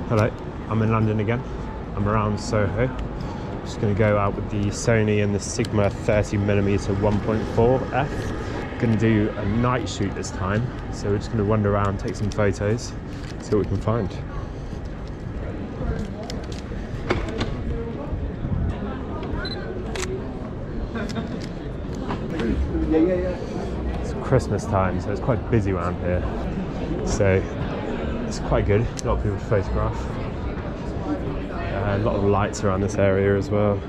Hello, I'm in London again. I'm around Soho. Just going to go out with the Sony and the Sigma 30mm 1.4f. Going to do a night shoot this time, so we're just going to wander around, take some photos, see what we can find. It's Christmas time, so it's quite busy around here. So it's quite good. A lot of people to photograph. A lot of lights around this area as well.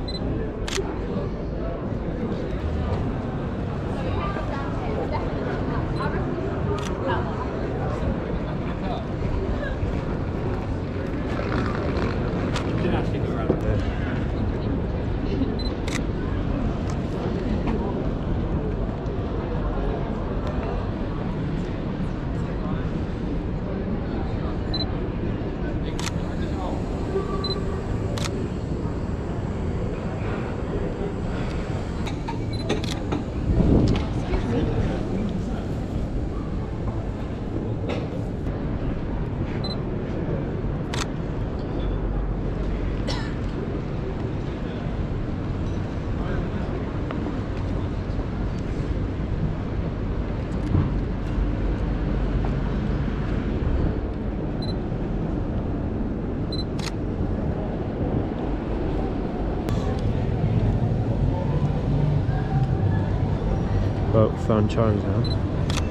Well, found chimes now.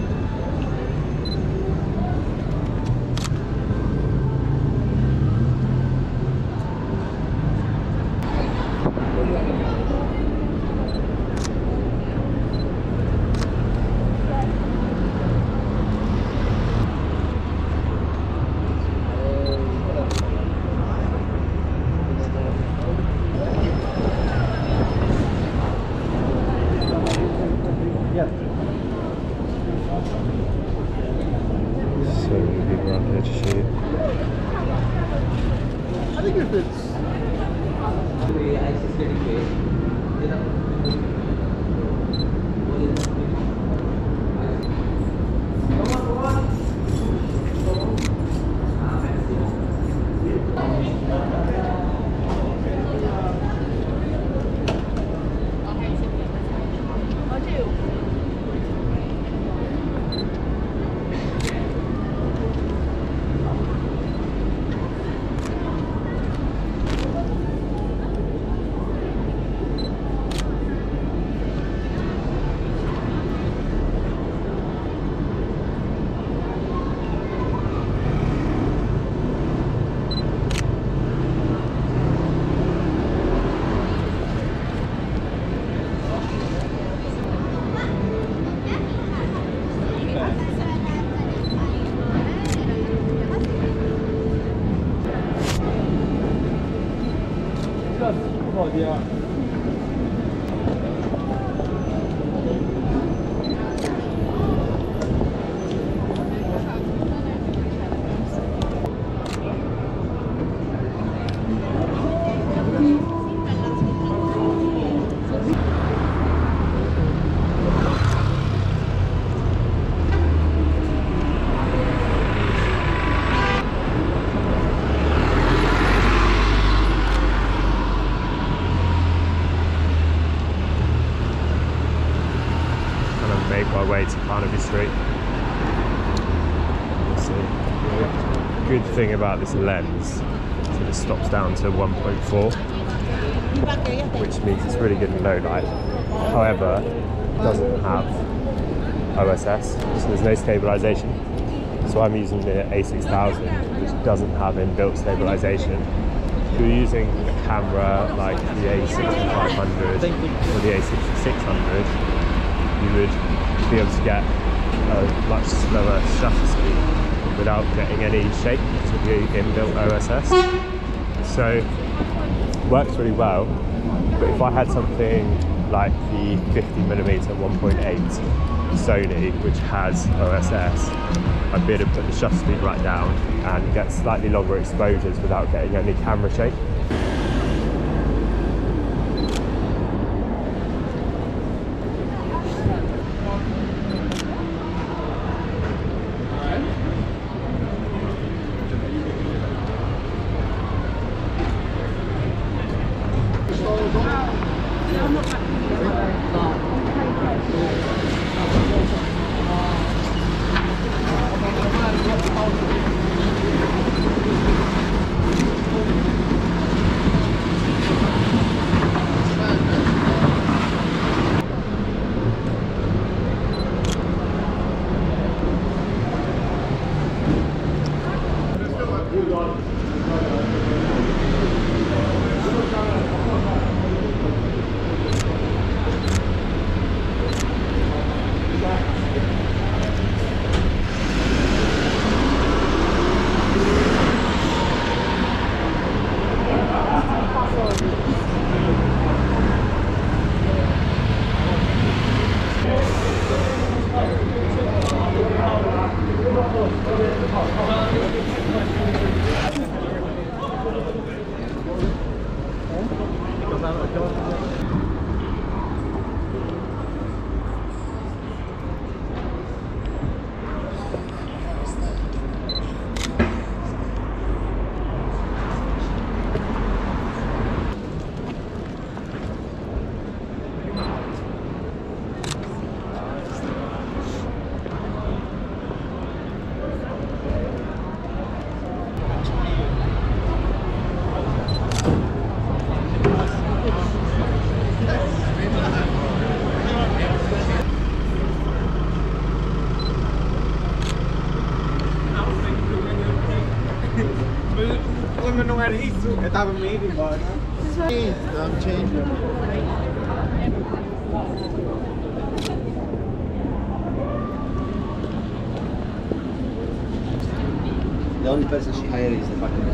So many people around here to shoot. I think if it's my way to Carnaby Street. So, the good thing about this lens is that it stops down to 1.4, which means it's really good in low light. However, it doesn't have OSS, so there's no stabilization. So I'm using the A6000, which doesn't have inbuilt stabilization. If you're using a camera like the A6500 or the A6600, you would be able to get a much slower shutter speed without getting any shake to the inbuilt OSS. So it works really well, but if I had something like the 50mm 1.8 Sony, which has OSS, I'd be able to put the shutter speed right down and get slightly longer exposures without getting any camera shake. Não era isso, eu tava meio indo embora. I'm changing. The only person she hired is the fucking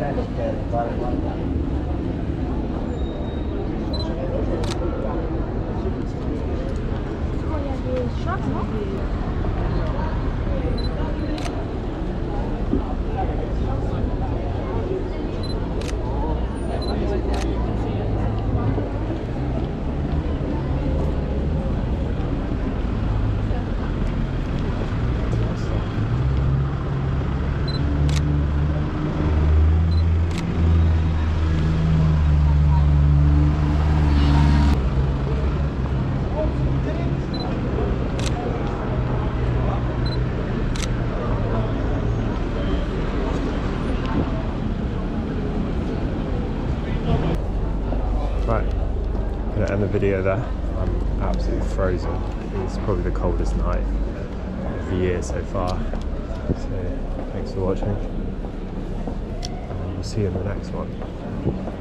Right, I'm gonna end the video there. I'm absolutely frozen. It's probably the coldest night of the year so far. So thanks for watching, and we'll see you in the next one.